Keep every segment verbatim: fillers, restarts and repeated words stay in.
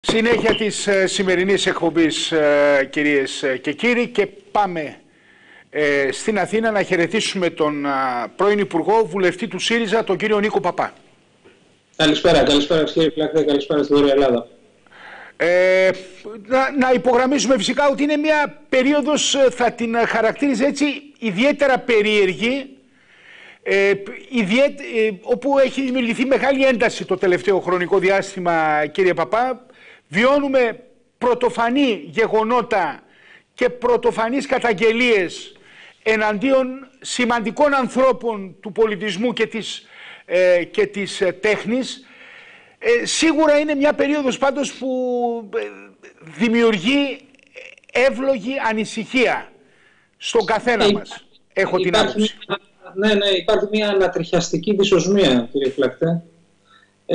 Συνέχεια της ε, σημερινής εκπομπής, ε, κυρίες και κύριοι, και πάμε ε, στην Αθήνα να χαιρετήσουμε τον ε, πρώην Υπουργό, βουλευτή του ΣΥΡΙΖΑ, τον κύριο Νίκο Παπά. Καλησπέρα, καλησπέρα κύριε Φλάκη, καλησπέρα στη Βόρεια Ελλάδα. Ε, να, να υπογραμμίσουμε φυσικά ότι είναι μια περίοδος, θα την χαρακτήριζε έτσι, ιδιαίτερα περίεργη, ε, ιδιαί, ε, όπου έχει δημιουργηθεί μεγάλη ένταση το τελευταίο χρονικό διάστημα, κύριε Παπά. Βιώνουμε πρωτοφανή γεγονότα και πρωτοφανείς καταγγελίες εναντίον σημαντικών ανθρώπων του πολιτισμού και της, ε, και της ε, τέχνης. Ε, σίγουρα είναι μια περίοδος πάντως που ε, δημιουργεί εύλογη ανησυχία στον καθένα ε, μας. Έχω την άποψη. Ναι, ναι, υπάρχει μια ανατριχιαστική δυσοσμία, κύριε Φλακτέ. Ε,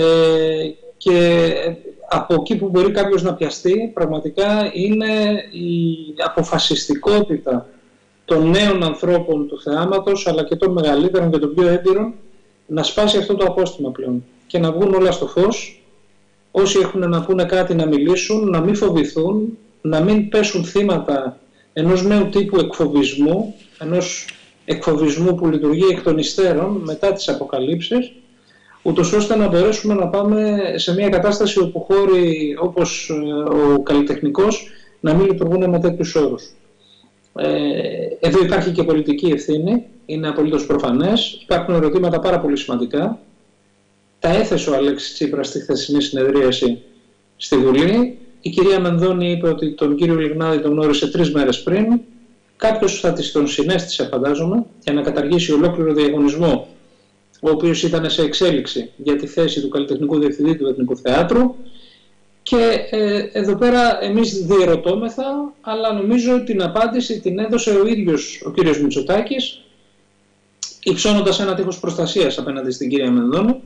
και από εκεί που μπορεί κάποιος να πιαστεί πραγματικά είναι η αποφασιστικότητα των νέων ανθρώπων του θεάματος, αλλά και των μεγαλύτερων και των πιο έμπειρων, να σπάσει αυτό το απόστημα πλέον και να βγουν όλα στο φως. Όσοι έχουν να πούνε κάτι να μιλήσουν, να μην φοβηθούν, να μην πέσουν θύματα ενός νέου τύπου εκφοβισμού, ενός εκφοβισμού που λειτουργεί εκ των υστέρων μετά τις αποκαλύψεις, ούτως ώστε να μπορέσουμε να πάμε σε μια κατάσταση όπου χώροι όπως ο καλλιτεχνικός να μην λειτουργούν με τέτοιους όρους. Ε, εδώ υπάρχει και πολιτική ευθύνη, είναι απολύτως προφανές. Υπάρχουν ερωτήματα πάρα πολύ σημαντικά. Τα έθεσε ο Αλέξης Τσίπρας στη χθεσινή συνεδρίαση στη Βουλή. Η κυρία Μενδώνη είπε ότι τον κύριο Λιγνάδη τον γνώρισε τρεις μέρες πριν. Κάποιος θα της τον συνέστησε, φαντάζομαι, για να καταργήσει ολόκληρο διαγωνισμό, ο οποίος ήταν σε εξέλιξη για τη θέση του καλλιτεχνικού διευθυντή του Εθνικού Θεάτρου. Και ε, εδώ πέρα εμείς διερωτώμεθα, αλλά νομίζω ότι την απάντηση την έδωσε ο ίδιος ο κύριος Μητσοτάκης, υψώνοντας ένα τείχος προστασίας απέναντι στην κυρία Μενδώνη,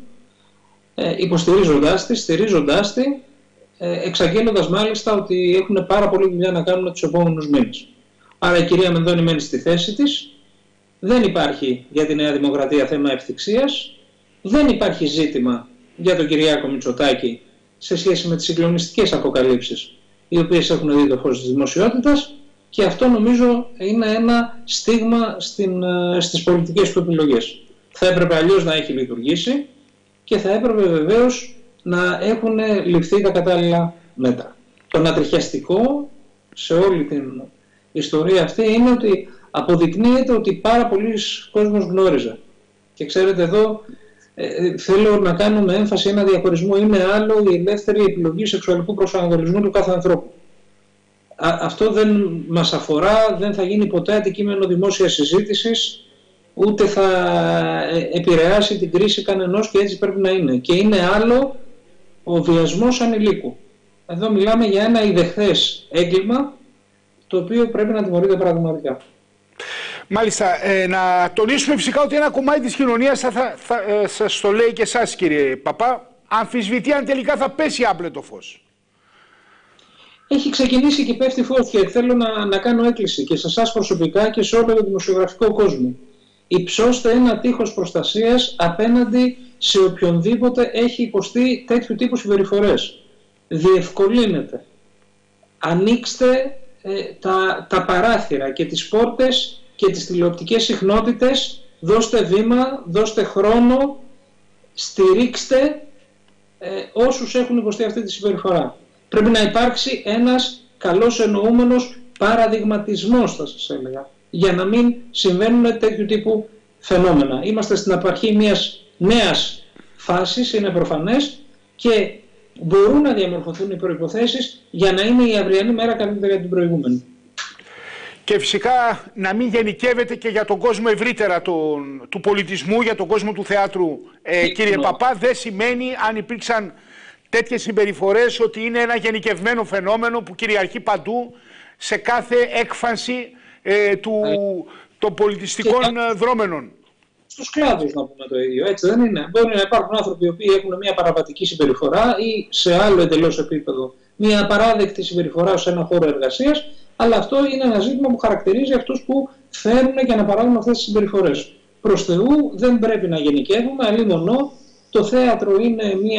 ε, υποστηρίζοντάς τη, στηρίζοντάς τη, ε, εξαγγέλλοντας μάλιστα ότι έχουν πάρα πολλή δουλειά να κάνουν τους επόμενους μήνες. Άρα η κυρία Μενδώνη μένει στη θέση της. Δεν υπάρχει για τη Νέα Δημοκρατία θέμα ευθυξίας. Δεν υπάρχει ζήτημα για τον Κυριάκο Μητσοτάκη σε σχέση με τις συγκλονιστικές αποκαλύψεις οι οποίες έχουν δει το φως της δημοσιότητας, και αυτό νομίζω είναι ένα στίγμα στην, στις πολιτικές του επιλογές. Θα έπρεπε αλλιώς να έχει λειτουργήσει και θα έπρεπε βεβαίως να έχουν ληφθεί τα κατάλληλα μέτρα. Το ανατριχιαστικό σε όλη την ιστορία αυτή είναι ότι αποδεικνύεται ότι πάρα πολλοί κόσμος γνώριζε. Και ξέρετε, εδώ ε, θέλω να κάνουμε έμφαση ένα διαχωρισμό. Είναι άλλο η ελεύθερη επιλογή σεξουαλικού προσανατολισμού του κάθε ανθρώπου. Α, αυτό δεν μας αφορά, δεν θα γίνει ποτέ αντικείμενο δημόσιας συζήτησης, ούτε θα ε, επηρεάσει την κρίση κανενός, και έτσι πρέπει να είναι. Και είναι άλλο ο βιασμός ανηλίκου. Εδώ μιλάμε για ένα ιδεχθές έγκλημα, το οποίο πρέπει να τιμωρείται πραγματικά. Μάλιστα, ε, να τονίσουμε φυσικά ότι ένα κομμάτι της κοινωνίας θα, θα, θα ε, σας το λέει και εσάς, κύριε Παπά, αμφισβητεί αν τελικά θα πέσει άπλετο φως. Έχει ξεκινήσει και πέφτει φωτιά. Θέλω να, να κάνω έκκληση και σε εσάς προσωπικά και σε όλο τον δημοσιογραφικό κόσμο. Υψώστε ένα τείχος προστασίας απέναντι σε οποιονδήποτε έχει υποστεί τέτοιου τύπου συμπεριφορές. Διευκολύνεται. Ανοίξτε ε, τα, τα παράθυρα και τις πόρτες και τις τηλεοπτικές συχνότητες, δώστε βήμα, δώστε χρόνο, στηρίξτε ε, όσους έχουν υποστεί αυτή τη συμπεριφορά. Πρέπει να υπάρξει ένας καλός εννοούμενος παραδειγματισμός, θα σας έλεγα, για να μην συμβαίνουν τέτοιου τύπου φαινόμενα. Είμαστε στην απαρχή μιας νέας φάσης, είναι προφανές, και μπορούν να διαμορφωθούν οι προϋποθέσεις για να είναι η αυριανή μέρα καλύτερη από την προηγούμενη. Και φυσικά να μην γενικεύεται και για τον κόσμο ευρύτερα τον, του πολιτισμού, για τον κόσμο του θεάτρου, ε, κύριε Παπά. Δεν σημαίνει, αν υπήρξαν τέτοιες συμπεριφορές, ότι είναι ένα γενικευμένο φαινόμενο που κυριαρχεί παντού, σε κάθε έκφανση ε, του, των πολιτιστικών και δρόμενων. Στους κλάδους να πούμε το ίδιο, έτσι δεν είναι? Μπορεί να υπάρχουν άνθρωποι οι οποίοι έχουν μια παραβατική συμπεριφορά ή σε άλλο εντελώς επίπεδο μια απαράδεκτη συμπεριφορά σε ένα χώρο εργασίας, αλλά αυτό είναι ένα ζήτημα που χαρακτηρίζει αυτούς που φέρουν και αναπαράγουν αυτές τις συμπεριφορές. Προς Θεού δεν πρέπει να γενικεύουμε, αλλήμονο το θέατρο είναι μια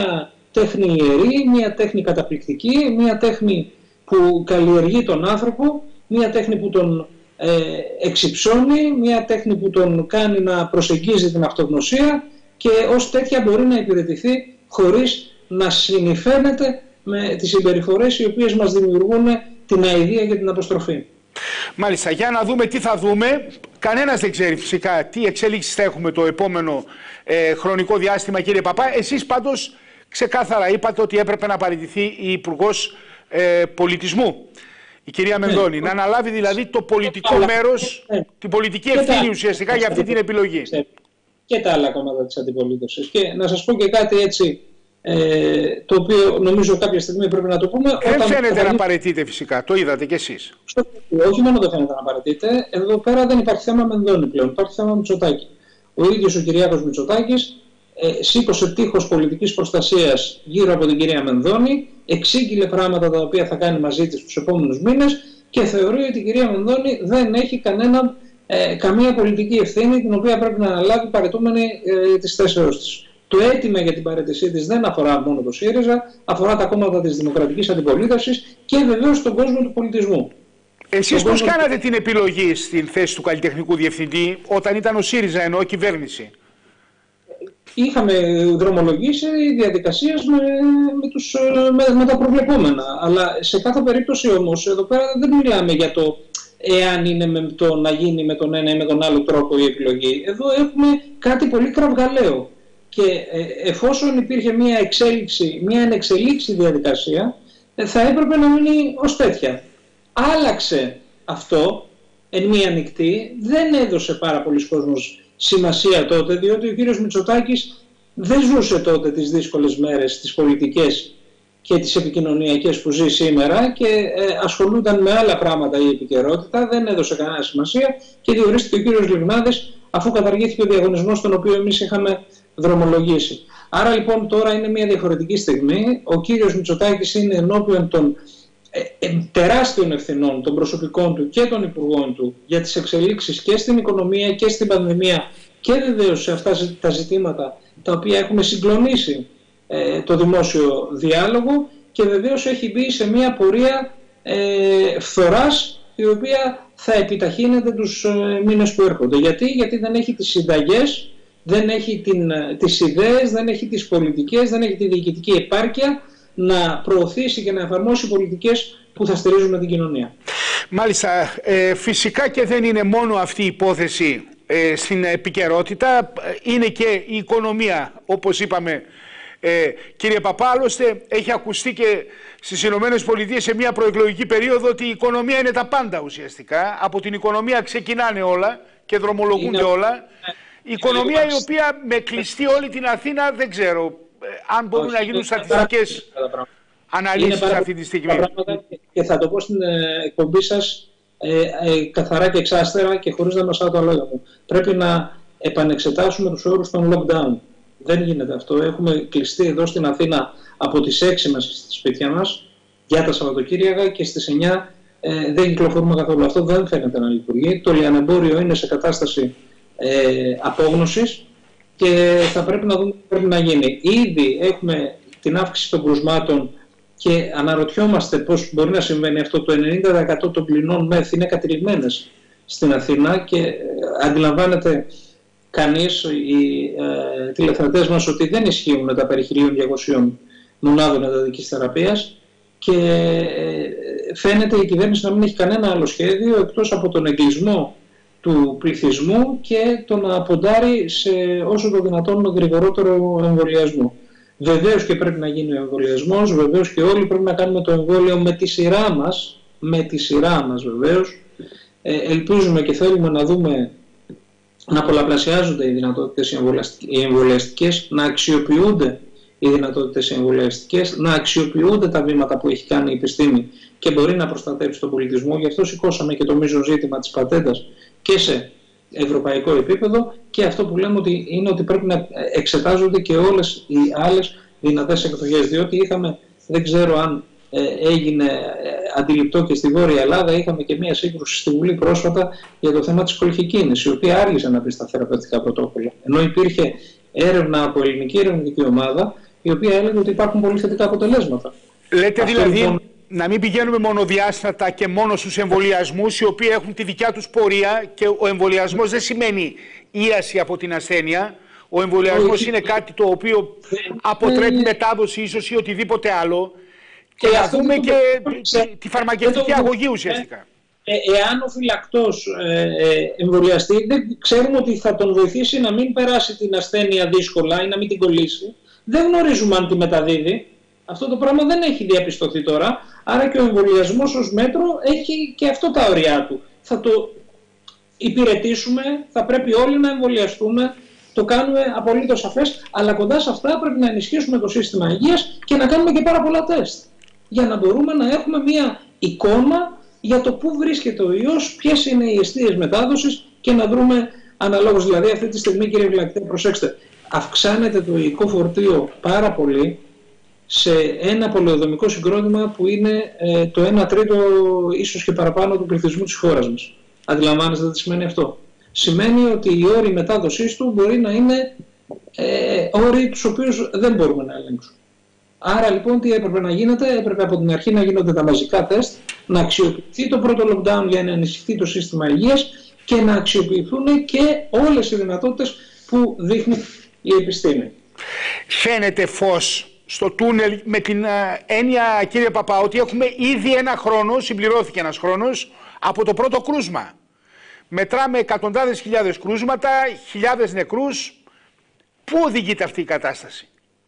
τέχνη ιερή, μια τέχνη καταπληκτική, μια τέχνη που καλλιεργεί τον άνθρωπο, μια τέχνη που τον ε, εξυψώνει, μια τέχνη που τον κάνει να προσεγγίζει την αυτογνωσία και ως τέτοια μπορεί να υπηρετηθεί χωρίς να συνυφαίνεται με τις συμπεριφορές οι οποίες μας δημιουργούν την αηδία και την αποστροφή. Μάλιστα, για να δούμε τι θα δούμε. Κανένας δεν ξέρει φυσικά τι εξέλιξεις θα έχουμε το επόμενο ε, χρονικό διάστημα, κύριε Παπά. Εσείς πάντως ξεκάθαρα είπατε ότι έπρεπε να παραιτηθεί η Υπουργός ε, Πολιτισμού, η κυρία Μενδώνη, ναι, να αναλάβει δηλαδή το πολιτικό ναι, μέρος, ναι, την πολιτική ευθύνη ουσιαστικά για αυτή την επιλογή. Και τα άλλα κόμματα της αντιπολίτευσης. Και να σας πω και κάτι έτσι, ε, το οποίο νομίζω κάποια στιγμή πρέπει να το πούμε. Δεν όταν φαίνεται θα... να παραιτείτε φυσικά, το είδατε κι εσείς. Όχι μόνο δεν φαίνεται να παραιτείτε, εδώ πέρα δεν υπάρχει θέμα Μενδώνη πλέον, υπάρχει θέμα Μητσοτάκη. Ο ίδιος ο Κυριάκος Μητσοτάκης ε, σήκωσε τείχος πολιτικής προστασίας γύρω από την κυρία Μενδώνη, εξήγηλε πράγματα τα οποία θα κάνει μαζί της τους επόμενους μήνες και θεωρεί ότι η κυρία Μενδώνη δεν έχει κανένα, ε, καμία πολιτική ευθύνη την οποία πρέπει να αναλάβει παραιτούμενη ε, της θέσεώς της. Το αίτημα για την παραίτησή της δεν αφορά μόνο το ΣΥΡΙΖΑ, αφορά τα κόμματα της Δημοκρατικής Αντιπολίτευσης και βεβαίως τον κόσμο του πολιτισμού. Εσείς πώς κόσμο... κάνατε την επιλογή στην θέση του καλλιτεχνικού διευθυντή όταν ήταν ο ΣΥΡΙΖΑ ενώ κυβέρνηση? Είχαμε δρομολογήσει διαδικασίες με, με, τους, με, με τα προβλεπόμενα. Αλλά σε κάθε περίπτωση όμως, εδώ πέρα δεν μιλάμε για το εάν είναι με το να γίνει με τον ένα ή με τον άλλο τρόπο η επιλογή. Εδώ έχουμε κάτι πολύ κραυγαλαίο. Και ε, εφόσον υπήρχε μια εξέλιξη, μια ενεξελίξη διαδικασία, ε, θα έπρεπε να μείνει ως τέτοια. Άλλαξε αυτό εν μία νυχτή, δεν έδωσε πάρα πολλοί κόσμος σημασία τότε, διότι ο κύριος Μητσοτάκης δεν ζούσε τότε τις δύσκολες μέρες, τις πολιτικές και τις επικοινωνιακές που ζει σήμερα και ε, ασχολούνταν με άλλα πράγματα η επικαιρότητα, δεν έδωσε κανένα σημασία και διορίστηκε ο κύριος Λιγνάδης αφού καταργήθηκε ο διαγωνισμός τον οποίο εμείς είχαμε δρομολογήσει. Άρα λοιπόν τώρα είναι μια διαφορετική στιγμή. Ο κύριος Μητσοτάκης είναι ενώπιον των ε, ε, τεράστιων ευθυνών των προσωπικών του και των υπουργών του για τις εξελίξεις και στην οικονομία και στην πανδημία και βεβαίως σε αυτά τα ζητήματα τα οποία έχουμε συγκλονίσει ε, το δημόσιο διάλογο και βεβαίως έχει μπει σε μια πορεία ε, φθοράς η οποία θα επιταχύνεται τους ε, μήνες που έρχονται. Γιατί? Γιατί δεν έχει τις συνταγές, δεν έχει την, τις ιδέες, δεν έχει τις πολιτικές, δεν έχει τη διοικητική επάρκεια να προωθήσει και να εφαρμόσει πολιτικές που θα στηρίζουν την κοινωνία. Μάλιστα, ε, φυσικά και δεν είναι μόνο αυτή η υπόθεση ε, στην επικαιρότητα, είναι και η οικονομία, όπως είπαμε. Ε, κύριε Παπά, άλλωστε έχει ακουστεί και στις Ηνωμένες Πολιτείες σε μια προεκλογική περίοδο ότι η οικονομία είναι τα πάντα ουσιαστικά. Από την οικονομία ξεκινάνε όλα και δρομολογούνται είναι... όλα. Η οικονομία η οποία με κλειστεί όλη την Αθήνα δεν ξέρω ε, αν μπορούν Όχι, να γίνουν στατιστικές αναλύσεις αυτή τη στιγμή. Και θα το πω στην ε, εκπομπή σας ε, ε, καθαρά και εξάστερα και χωρίς να μασάω τα λόγια μου. Πρέπει να επανεξετάσουμε τους όρους των lockdown. Δεν γίνεται αυτό. Έχουμε κλειστεί εδώ στην Αθήνα από τις έξι μέσα στη σπίτια μας για τα Σαββατοκύριακα και στις εννιά ε, δεν κυκλοφορούμε καθόλου. Αυτό δεν φαίνεται να λειτουργεί. Το λιανεμπόριο είναι σε κατάσταση Ε, απόγνωσης και θα πρέπει να δούμε τι πρέπει να γίνει. Ήδη έχουμε την αύξηση των κρουσμάτων και αναρωτιόμαστε πώς μπορεί να συμβαίνει αυτό. Το ενενήντα τοις εκατό των πληνών μεθ είναι κατηλημμένες στην Αθήνα και ε, αντιλαμβάνεται κανείς, οι ε, τηλεθεατές μας, ότι δεν ισχύουν τα περί χίλια διακόσιων μονάδων εντατικής θεραπείας και ε, φαίνεται η κυβέρνηση να μην έχει κανένα άλλο σχέδιο εκτός από τον εγκλεισμό του πληθυσμού και το να ποντάρει σε όσο το δυνατόν γρηγορότερο εμβολιασμό. Βεβαίως και πρέπει να γίνει ο εμβολιασμός, βεβαίως και όλοι πρέπει να κάνουμε το εμβόλιο με τη σειρά μας, με τη σειρά μας βεβαίως. Ε, ελπίζουμε και θέλουμε να δούμε να πολλαπλασιάζονται οι δυνατότητες οι εμβολιαστικές, να αξιοποιούνται οι δυνατότητες οι εμβολιαστικές, να αξιοποιούνται τα βήματα που έχει κάνει η επιστήμη και μπορεί να προστατεύσει τον πολιτισμό. Γι' αυτό σηκώσαμε και το μείζον ζήτημα της πατέντας και σε ευρωπαϊκό επίπεδο και αυτό που λέμε ότι είναι ότι πρέπει να εξετάζονται και όλες οι άλλες δυνατές εκδοχές, διότι είχαμε, δεν ξέρω αν ε, έγινε ε, αντιληπτό και στη Βόρεια Ελλάδα, είχαμε και μία σύγκρουση στη Βουλή πρόσφατα για το θέμα της κολχικίνης, η οποία άργησε να μπει στα θεραπευτικά πρωτόκολλα, ενώ υπήρχε έρευνα από ελληνική ερευνητική ομάδα η οποία έλεγε ότι υπάρχουν πολύ θετικά αποτελέσματα. Λέτε Αυτό, δηλαδή λοιπόν, να μην πηγαίνουμε μονοδιάστατα και μόνο στους εμβολιασμούς, οι οποίοι έχουν τη δικιά τους πορεία, και ο εμβολιασμός δεν σημαίνει ίαση από την ασθένεια. Ο εμβολιασμός είναι κάτι το οποίο αποτρέπει μετάδοση ίσως ή οτιδήποτε άλλο, και ε, να δούμε και το... τη φαρμακευτική αγωγή ουσιαστικά. Ε, εάν ο φυλακτός ε, ε, εμβολιαστεί, δεν ξέρουμε ότι θα τον βοηθήσει να μην περάσει την ασθένεια δύσκολα ή να μην την κολλήσει. Δεν γνωρίζουμε αν τη μεταδίδει. Αυτό το πράγμα δεν έχει διαπιστωθεί τώρα. Άρα και ο εμβολιασμός ως μέτρο έχει και αυτό τα ωριά του. Θα το υπηρετήσουμε, θα πρέπει όλοι να εμβολιαστούμε. Το κάνουμε απολύτως σαφές, αλλά κοντά σε αυτά πρέπει να ενισχύσουμε το σύστημα υγείας και να κάνουμε και πάρα πολλά τεστ. Για να μπορούμε να έχουμε μια εικόνα για το πού βρίσκεται ο ιός, ποιες είναι οι αιστείες μετάδοσης και να δρούμε αναλόγως. Δηλαδή αυτή τη στιγμή, κύριε Βλακτέ, προσέξτε, αυξάνεται το υλικό φορτίο πάρα πολύ σε ένα πολεοδομικό συγκρότημα που είναι ε, το ένα τρίτο ίσως και παραπάνω του πληθυσμού της χώρας μας. Αντιλαμβάνεστε τι σημαίνει αυτό? Σημαίνει ότι οι όροι μετάδοσής του μπορεί να είναι ε, όροι τους οποίους δεν μπορούμε να ελέγξουμε. Άρα λοιπόν τι έπρεπε να γίνεται? Έπρεπε από την αρχή να γίνονται τα μαζικά τεστ, να αξιοποιηθεί το πρώτο lockdown για να ενισχυθεί το σύστημα υγείας και να αξιοποιηθούν και όλες οι δυνατότητες που δείχνει η επιστήμη. Φαίνεται φως στο τούνελ με την έννοια, κύριε Παπά, ότι έχουμε ήδη ένα χρόνο, συμπληρώθηκε ένας χρόνος από το πρώτο κρούσμα. Μετράμε εκατοντάδες χιλιάδες κρούσματα, χιλιάδες νεκρούς. Πού οδηγείται αυτή η κατάσταση?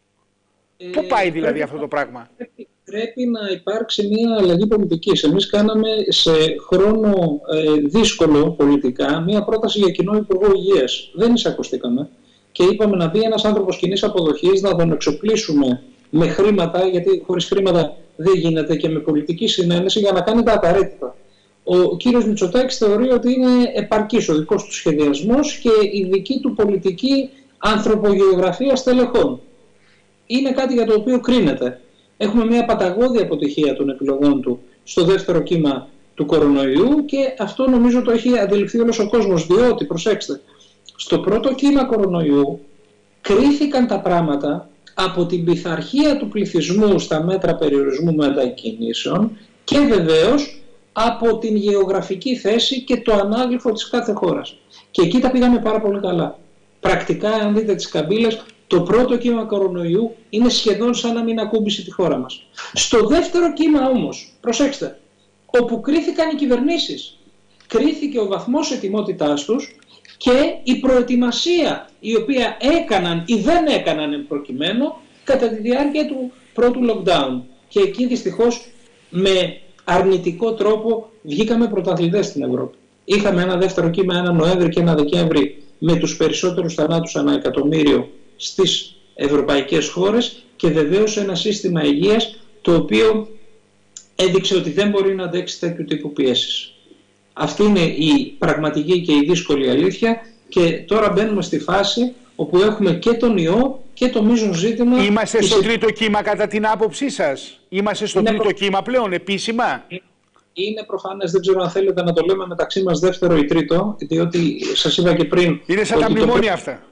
Ε, Πού πάει δηλαδή πρέπει, αυτό το πράγμα? Πρέπει, πρέπει να υπάρξει μια αλλαγή πολιτικής. Εμείς κάναμε σε χρόνο ε, δύσκολο πολιτικά μια πρόταση για κοινό Υπουργό Υγείας. Δεν εισακουστήκαμε και είπαμε να μπει ένας άνθρωπος κοινής αποδοχής, να τον εξοπλίσουμε με χρήματα, γιατί χωρίς χρήματα δεν γίνεται, και με πολιτική συνένεση για να κάνει τα απαραίτητα. Ο κύριος Μητσοτάκης θεωρεί ότι είναι επαρκής ο δικός του σχεδιασμός και η δική του πολιτική ανθρωπογεωγραφία στελεχών. Είναι κάτι για το οποίο κρίνεται. Έχουμε μια παταγώδη αποτυχία των επιλογών του στο δεύτερο κύμα του κορονοϊού και αυτό νομίζω το έχει αντιληφθεί όλος ο κόσμος, διότι, προσέξτε, στο πρώτο κύμα κορονοϊού κρίθηκαν τα πράγματα από την πειθαρχία του πληθυσμού στα μέτρα περιορισμού μετακινήσεων και βεβαίως από την γεωγραφική θέση και το ανάγλυφο της κάθε χώρας. Και εκεί τα πήγαμε πάρα πολύ καλά. Πρακτικά, αν δείτε τις καμπύλες, το πρώτο κύμα κορονοϊού είναι σχεδόν σαν να μην ακούμπησε τη χώρα μας. Στο δεύτερο κύμα όμως, προσέξτε, όπου κρίθηκαν οι κυβερνήσεις, κρίθηκε ο βαθμός ετοιμότητάς τους και η προετοιμασία η οποία έκαναν ή δεν έκαναν εν προκειμένου κατά τη διάρκεια του πρώτου lockdown. Και εκεί δυστυχώς με αρνητικό τρόπο βγήκαμε πρωταθλητές στην Ευρώπη. Είχαμε ένα δεύτερο κύμα, ένα Νοέμβρη και ένα Δεκέμβρη με τους περισσότερους θανάτους ανά εκατομμύριο στις ευρωπαϊκές χώρες και βεβαίως ένα σύστημα υγείας το οποίο έδειξε ότι δεν μπορεί να αντέξει τέτοιου τύπου πιέσεις. Αυτή είναι η πραγματική και η δύσκολη αλήθεια και τώρα μπαίνουμε στη φάση όπου έχουμε και τον ιό και το μείζον ζήτημα. Είμαστε στο τρίτο κύμα κατά την άποψή σας? Είμαστε στο είναι τρίτο προ... κύμα πλέον επίσημα? Είναι προφανές, δεν ξέρω αν θέλετε να το λέμε μεταξύ μας δεύτερο ή τρίτο, διότι σας είπα και πριν... Είναι σαν τα μνημόνια το... αυτά.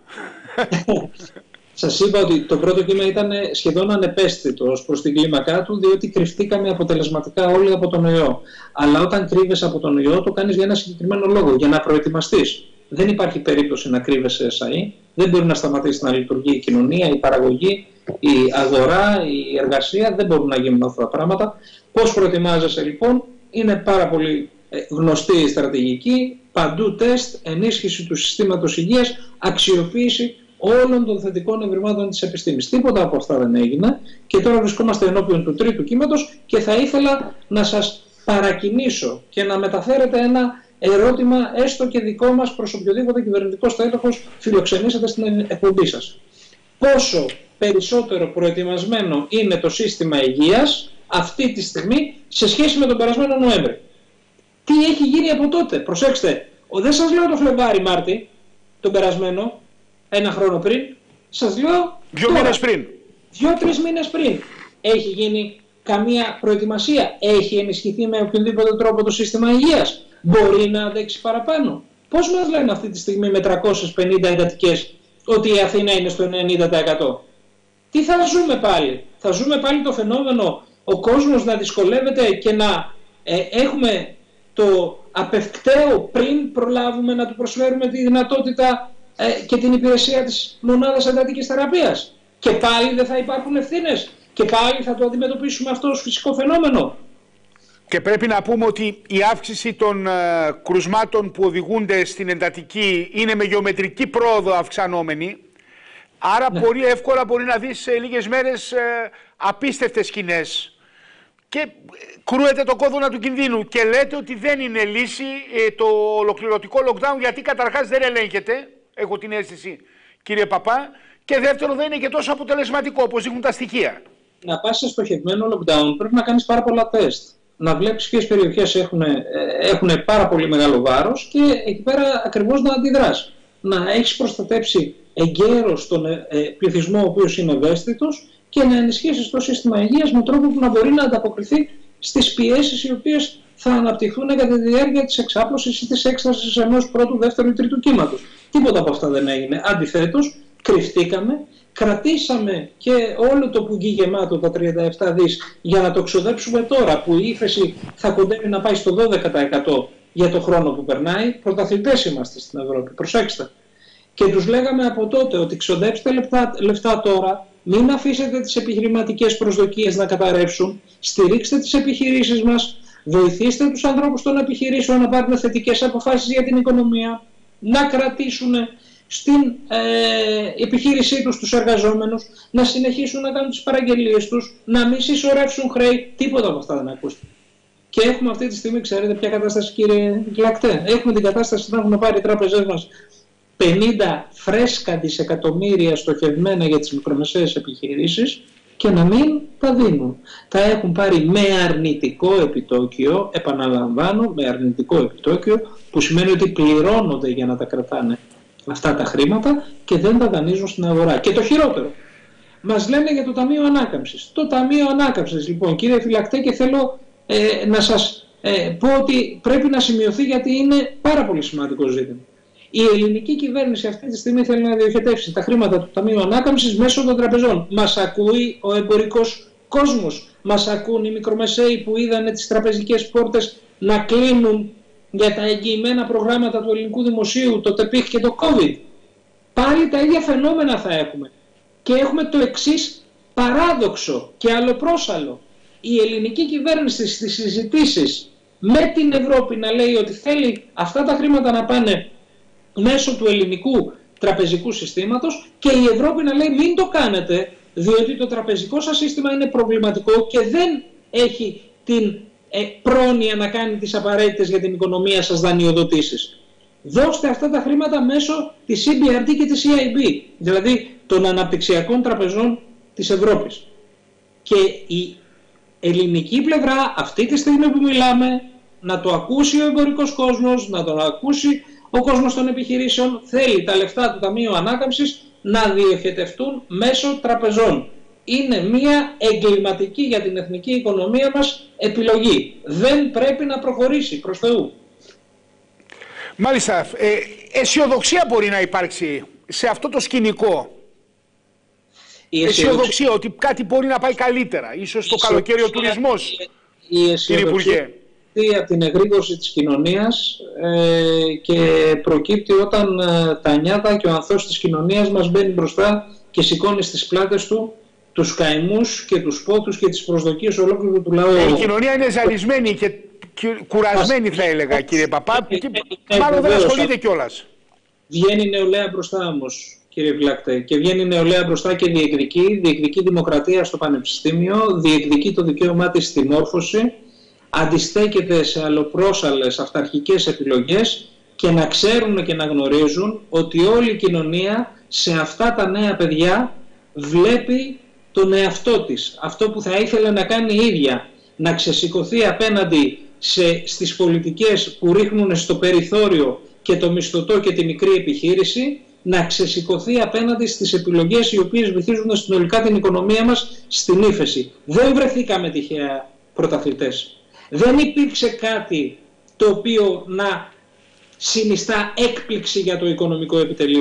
Σας είπα ότι το πρώτο κύμα ήταν σχεδόν ανεπαίσθητο ως προς την κλίμακά του, διότι κρυφτήκαμε αποτελεσματικά όλοι από τον ιό. Αλλά όταν κρύβεσαι από τον ιό, το κάνεις για ένα συγκεκριμένο λόγο, για να προετοιμαστείς. Δεν υπάρχει περίπτωση να κρύβεσαι εσαΐ, δεν μπορεί να σταματήσει να λειτουργεί η κοινωνία, η παραγωγή, η αγορά, η εργασία, δεν μπορούν να γίνουν αυτά τα πράγματα. Πώς προετοιμάζεσαι λοιπόν? Είναι πάρα πολύ γνωστή η στρατηγική, παντού τεστ, ενίσχυση του συστήματος υγείας, αξιοποίηση όλων των θετικών ευρημάτων της επιστήμης. Τίποτα από αυτά δεν έγινε και τώρα βρισκόμαστε ενώπιον του τρίτου κύματος και θα ήθελα να σας παρακινήσω και να μεταφέρετε ένα ερώτημα έστω και δικό μας προς οποιοδήποτε κυβερνητικό στέλεχος φιλοξενήσετε στην εκπομπή σας. Πόσο περισσότερο προετοιμασμένο είναι το σύστημα υγείας αυτή τη στιγμή σε σχέση με τον περασμένο Νοέμβρη? Τι έχει γίνει από τότε? Προσέξτε, δεν σας λέω το Φλεβάρι Μάρτι τον περασμένο, ένα χρόνο πριν, σας λέω δύο τώρα, μήνες πριν. Δύο-τρεις μήνες πριν. Έχει γίνει καμία προετοιμασία? Έχει ενισχυθεί με οποιοδήποτε τρόπο το σύστημα υγείας? Μπορεί να αντέξει παραπάνω? Πώς μας λένε αυτή τη στιγμή με τριακόσιες πενήντα εντατικές ότι η Αθήνα είναι στο ενενήντα τοις εκατό? τι θα ζούμε πάλι? Θα ζούμε πάλι το φαινόμενο ο κόσμος να δυσκολεύεται και να ε, έχουμε το απευκταίο πριν προλάβουμε να του προσφέρουμε τη δυνατότητα ε, και την υπηρεσία της μονάδας εντατικής θεραπείας. Και πάλι δεν θα υπάρχουν ευθύνες και πάλι θα το αντιμετωπίσουμε αυτό ως φυσικό φαινόμενο. Και πρέπει να πούμε ότι η αύξηση των uh, κρουσμάτων που οδηγούνται στην εντατική είναι με γεωμετρική πρόοδο αυξανόμενη. Άρα ναι. πολύ εύκολα μπορεί να δεις σε λίγες μέρες uh, απίστευτες σκηνές. Και κρούεται το κόδωνα του κινδύνου και λέτε ότι δεν είναι λύση ε, το ολοκληρωτικό lockdown, γιατί καταρχάς δεν ελέγχεται, έχω την αίσθηση κύριε Παπά, και δεύτερο δεν είναι και τόσο αποτελεσματικό όπως δείχνουν τα στοιχεία. Να πας σε στοχευμένο lockdown πρέπει να κάνεις πάρα πολλά τεστ. Να βλέπεις ποιες περιοχές έχουν, έχουν πάρα πολύ μεγάλο βάρος και εκεί πέρα ακριβώς να αντιδράς. Να έχεις προστατέψει εγκαίρως τον ε, πληθυσμό ο οποίος είναι ευαίσθητος και να ενισχύσεις το σύστημα υγείας με τρόπο που να μπορεί να ανταποκριθεί στις πιέσεις οι οποίες θα αναπτυχθούν κατά τη διάρκεια της εξάπλωσης ή της έκστασης ενός πρώτου, δεύτερου ή τρίτου κύματος. Τίποτα από αυτά δεν έγινε. Αντιθέτως, κρυφτήκαμε, κρατήσαμε και όλο το πουγγί γεμάτο, τα τριάντα επτά δις, για να το ξοδέψουμε τώρα που η ύφεση θα κοντεύει να πάει στο δώδεκα τοις εκατό για το χρόνο που περνάει. Πρωταθλητές είμαστε στην Ευρώπη, προσέξτε. Και τους λέγαμε από τότε ότι ξοδέψτε λεπτά, λεφτά τώρα, μην αφήσετε τις επιχειρηματικές προσδοκίες να καταρρεύσουν, στηρίξτε τις επιχειρήσεις μας, βοηθήστε τους ανθρώπους των επιχειρήσεων να πάρουν θετικές αποφάσεις για την οικονομία, να κρατήσουν στην ε, επιχείρησή τους τους εργαζόμενους, να συνεχίσουν να κάνουν τις παραγγελίες τους, να μην συσσωρεύσουν χρέη, τίποτα από αυτά δεν ακούστε. Και έχουμε αυτή τη στιγμή, ξέρετε ποια κατάσταση κύριε Βλακτέ? Έχουμε την κατάσταση να έχουν πάρει οι τράπεζές μας πενήντα φρέσκα δισεκατομμύρια στοχευμένα για τις μικρομεσαίες επιχειρήσεις και να μην τα δίνουν. Τα έχουν πάρει με αρνητικό επιτόκιο, επαναλαμβάνω, με αρνητικό επιτόκιο, που σημαίνει ότι πληρώνονται για να τα κρατάνε αυτά τα χρήματα και δεν τα δανείζουν στην αγορά. Και το χειρότερο, μας λένε για το Ταμείο Ανάκαμψης. Το Ταμείο Ανάκαμψης, λοιπόν, κύριε Φυλακτέ, και θέλω ε, να σας ε, πω ότι πρέπει να σημειωθεί γιατί είναι πάρα πολύ σημαντικό ζήτημα. Η ελληνική κυβέρνηση αυτή τη στιγμή θέλει να διοχετεύσει τα χρήματα του Ταμείου Ανάκαμψης μέσω των τραπεζών. Μας ακούει ο εμπορικός κόσμος, μας ακούν οι μικρομεσαίοι που είδανε τις τραπεζικές πόρτες να κλείνουν για τα εγγυημένα προγράμματα του ελληνικού δημοσίου, το ΤΕΠΙΧ και το COVID. Πάλι τα ίδια φαινόμενα θα έχουμε. Και έχουμε το εξής παράδοξο και αλλοπρόσαλλο. Η ελληνική κυβέρνηση στις συζητήσεις με την Ευρώπη να λέει ότι θέλει αυτά τα χρήματα να πάνε μέσω του ελληνικού τραπεζικού συστήματος και η Ευρώπη να λέει μην το κάνετε διότι το τραπεζικό σας σύστημα είναι προβληματικό και δεν έχει την ε, πρόνοια να κάνει τις απαραίτητες για την οικονομία σας δανειοδοτήσεις. Δώστε αυτά τα χρήματα μέσω της σι μπι αρ ντι και της σι άι μπι, δηλαδή των αναπτυξιακών τραπεζών της Ευρώπης. Και η ελληνική πλευρά αυτή τη στιγμή που μιλάμε να το ακούσει ο εμπορικός κόσμος, να το ακούσει ο κόσμος των επιχειρήσεων, θέλει τα λεφτά του Ταμείου Ανάκαμψης να διοχετευτούν μέσω τραπεζών. Είναι μια εγκληματική για την εθνική οικονομία μας επιλογή. Δεν πρέπει να προχωρήσει, προς Θεού. Μάλιστα, ε, αισιοδοξία μπορεί να υπάρξει σε αυτό το σκηνικό. Η αισιοδοξία ότι κάτι μπορεί να πάει καλύτερα. Ίσως το καλοκαίρι ο τουρισμός, κύριε Υπουργέ. Από την εγρήγορση της κοινωνίας ε, και προκύπτει όταν ε, τα νιάτα και ο ανθός της κοινωνίας μας μπαίνει μπροστά και σηκώνει στις πλάτες του τους καημούς και τους πόθους και τις προσδοκίες ολόκληρου του λαού. Η κοινωνία είναι ζαλισμένη και κουρασμένη θα έλεγα κύριε Παπά και μάλλον δεν ασχολείται κιόλας. Βγαίνει η νεολαία μπροστά όμως κύριε Βλακτέ και βγαίνει η νεολαία μπροστά και διεκδικεί, διεκδικεί δημοκρατία στο πανεπιστήμιο, διεκδικεί το δικαίωμά της στη μόρφωση, αντιστέκεται σε αλλοπρόσαλλες αυταρχικές επιλογές και να ξέρουν και να γνωρίζουν ότι όλη η κοινωνία σε αυτά τα νέα παιδιά βλέπει τον εαυτό της. Αυτό που θα ήθελε να κάνει η ίδια, να ξεσηκωθεί απέναντι σε, στις πολιτικές που ρίχνουν στο περιθώριο και το μισθωτό και τη μικρή επιχείρηση, να ξεσηκωθεί απέναντι στις επιλογές οι οποίες βυθίζουν συνολικά την οικονομία μας στην ύφεση. Δεν βρεθήκαμε τυχαία πρωταθλητές. Δεν υπήρξε κάτι το οποίο να συνιστά έκπληξη για το οικονομικό επιτελείο.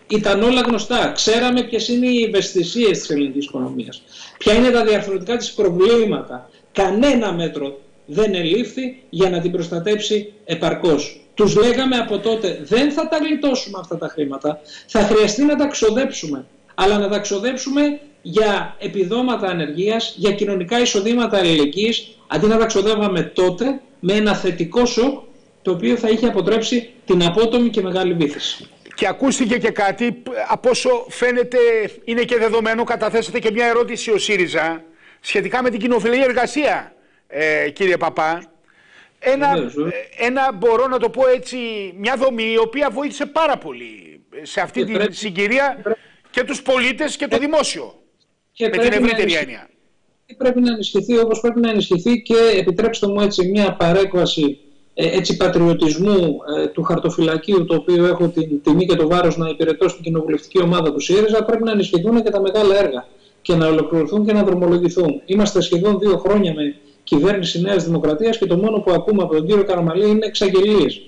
Ήταν όλα γνωστά. Ξέραμε ποιες είναι οι ευαισθησίες της ελληνικής οικονομίας. Ποια είναι τα διαρθρωτικά της προβλήματα. Κανένα μέτρο δεν ελήφθη για να την προστατέψει επαρκώς. Τους λέγαμε από τότε, δεν θα τα γλιτώσουμε αυτά τα χρήματα, θα χρειαστεί να τα ξοδέψουμε. Αλλά να τα ξοδέψουμε για επιδόματα ανεργίας, για κοινωνικά εισοδήματα αλληλεγγύης, αντί να τα ξοδεύαμε τότε με ένα θετικό σοκ, το οποίο θα είχε αποτρέψει την απότομη και μεγάλη βύθιση. Και ακούστηκε και κάτι, από όσο φαίνεται είναι και δεδομένο, καταθέσατε και μια ερώτηση ο ΣΥΡΙΖΑ σχετικά με την κοινοφιλή εργασία, ε, κύριε Παπά. Ένα, ένα, μπορώ να το πω έτσι, μια δομή η οποία βοήθησε πάρα πολύ σε αυτή τη συγκυρία πρέπει, και τους πολίτες και το δημόσιο, και με την ευρύτερη έννοια. Πρέπει να ενισχυθεί όπως πρέπει να ενισχυθεί και επιτρέψτε μου έτσι μια παρέκβαση έτσι πατριωτισμού ε, του χαρτοφυλακίου, το οποίο έχω την τιμή και το βάρος να υπηρετώ στην κοινοβουλευτική ομάδα του ΣΥΡΙΖΑ. Πρέπει να ενισχυθούν και τα μεγάλα έργα και να ολοκληρωθούν και να δρομολογηθούν. Είμαστε σχεδόν δύο χρόνια με κυβέρνηση Νέας Δημοκρατίας και το μόνο που ακούμε από τον κύριο Καραμανλή είναι εξαγγελίες.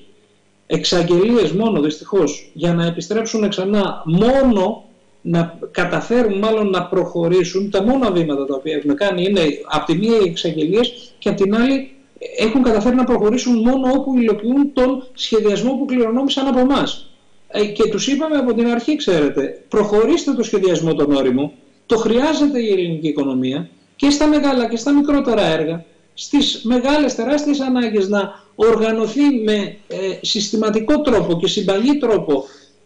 Εξαγγελίες μόνο, δυστυχώς, για να επιστρέψουν ξανά, μόνο να καταφέρουν μάλλον να προχωρήσουν. Τα μόνα βήματα τα οποία έχουν κάνει είναι από τη μία οι εξαγγελίες και από την άλλη έχουν καταφέρει να προχωρήσουν μόνο όπου υλοποιούν τον σχεδιασμό που κληρονόμησαν από εμάς. Ε, και τους είπαμε από την αρχή, ξέρετε, προχωρήστε το σχεδιασμό τον όριμο, το χρειάζεται η ελληνική οικονομία και στα μεγάλα και στα μικρότερα έργα, στις μεγάλες τεράστιες ανάγκες να οργανωθεί με ε, συστηματικό τρόπο και συμπαγή τρόπο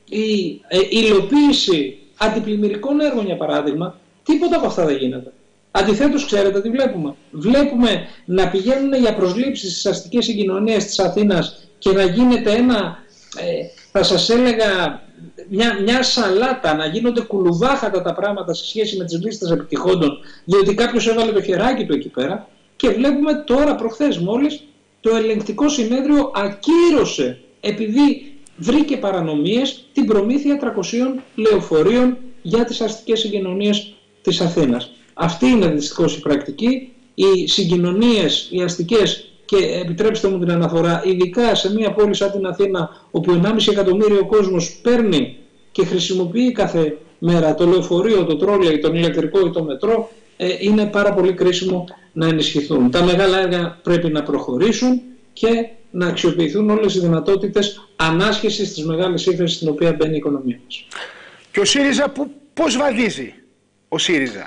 η ε, υλοποίηση αντιπλημμυρικών έργων, για παράδειγμα. Τίποτα από αυτά δεν γίνεται. Αντιθέτως, ξέρετε τι βλέπουμε. Βλέπουμε να πηγαίνουν για προσλήψεις στις αστικές συγκοινωνίες της Αθήνας και να γίνεται ένα, ε, θα σας έλεγα, μια, μια σαλάτα, να γίνονται κουλουβάχατα τα πράγματα σε σχέση με τις λίστες επιτυχόντων, διότι κάποιος έβαλε το χεράκι του εκεί πέρα. Και βλέπουμε τώρα, προχθές μόλις, το ελεγκτικό συνέδριο ακύρωσε, επειδή βρήκε παρανομίες, την προμήθεια τριακοσίων λεωφορείων για τις αστικές συγκοινωνίες της Αθήνας. Αυτή είναι δυστυχώς η πρακτική. Οι συγκοινωνίες, οι αστικές, και επιτρέψτε μου την αναφορά, ειδικά σε μια πόλη σαν την Αθήνα, όπου ενάμιση εκατομμύριο κόσμος παίρνει και χρησιμοποιεί κάθε μέρα το λεωφορείο, το τρόλεϊ, τον ηλεκτρικό ή το μετρό, ε, είναι πάρα πολύ κρίσιμο να ενισχυθούν. Τα μεγάλα έργα πρέπει να προχωρήσουν και να αξιοποιηθούν όλες οι δυνατότητες ανάσχεσης της μεγάλης ύφεσης στην οποία μπαίνει η οικονομία μας. Και ο ΣΥΡΙΖΑ που, πώς βαδίζει ο ΣΥΡΙΖΑ?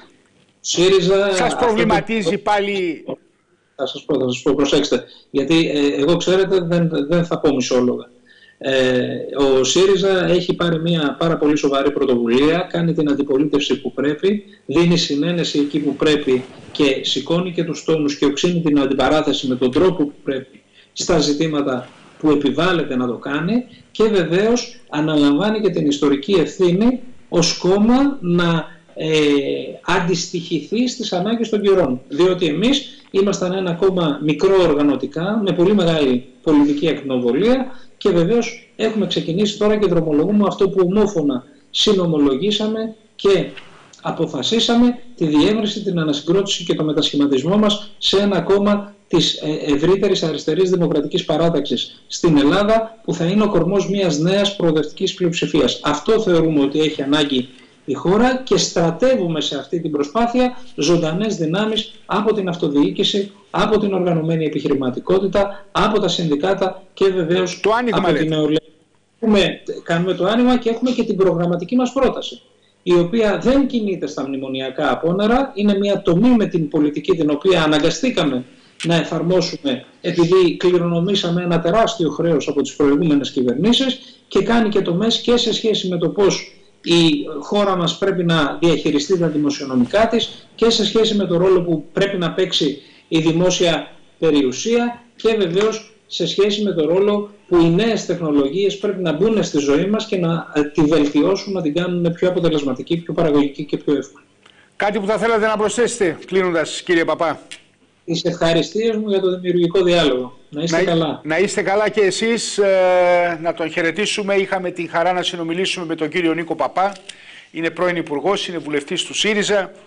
ΣΥΡΙΖΑ σας προβληματίζει το... πάλι? Θα σας πω, θα σας πω, προσέξτε, γιατί ε, εγώ ξέρετε δεν, δεν θα πω μισόλογα. Ε, ο ΣΥΡΙΖΑ έχει πάρει μια πάρα πολύ σοβαρή πρωτοβουλία, κάνει την αντιπολίτευση που πρέπει, δίνει συνένεση εκεί που πρέπει και σηκώνει και τους τόνους και οξύνει την αντιπαράθεση με τον τρόπο που πρέπει στα ζητήματα που επιβάλλεται να το κάνει και βεβαίως αναλαμβάνει και την ιστορική ευθύνη ως κόμμα να ε, αντιστοιχηθεί στις ανάγκες των καιρών. Διότι εμείς ήμασταν ένα κόμμα μικρό οργανωτικά, με πολύ μεγάλη πολιτική ακτινοβολία και βεβαίως έχουμε ξεκινήσει τώρα και δρομολογούμε αυτό που ομόφωνα συνομολογήσαμε και αποφασίσαμε, τη διεύρυνση, την ανασυγκρότηση και το μετασχηματισμό μας σε ένα κόμμα της ευρύτερης αριστερής δημοκρατικής παράταξης στην Ελλάδα, που θα είναι ο κορμός μιας νέας προοδευτικής πλειοψηφίας. Αυτό θεωρούμε ότι έχει ανάγκη η χώρα και στρατεύουμε σε αυτή την προσπάθεια ζωντανές δυνάμεις από την αυτοδιοίκηση, από την οργανωμένη επιχειρηματικότητα, από τα συνδικάτα και βεβαίως το άνοιγμα, από την νεολαία. Κάνουμε το άνοιγμα και έχουμε και την προγραμματική μας πρόταση, η οποία δεν κινείται στα μνημονιακά απόνερα, είναι μια τομή με την πολιτική την οποία αναγκαστήκαμε να εφαρμόσουμε επειδή κληρονομήσαμε ένα τεράστιο χρέος από τις προηγούμενες κυβερνήσεις και κάνει και τομές και σε σχέση με το πώς η χώρα μας πρέπει να διαχειριστεί τα δημοσιονομικά της και σε σχέση με το ρόλο που πρέπει να παίξει η δημόσια περιουσία και βεβαίως σε σχέση με το ρόλο που οι νέες τεχνολογίες πρέπει να μπουν στη ζωή μας και να τη βελτιώσουν, να την κάνουν πιο αποτελεσματική, πιο παραγωγική και πιο εύκολη. Κάτι που θα θέλατε να προσθέσετε κλείνοντας, κύριε Παπά? Τις ευχαριστίες μου για το δημιουργικό διάλογο. Να είστε να, καλά. Να είστε καλά και εσείς, ε, να τον χαιρετήσουμε. Είχαμε τη χαρά να συνομιλήσουμε με τον κύριο Νίκο Παπά. Είναι πρώην Υπουργός, είναι βουλευτής του ΣΥΡΙΖΑ.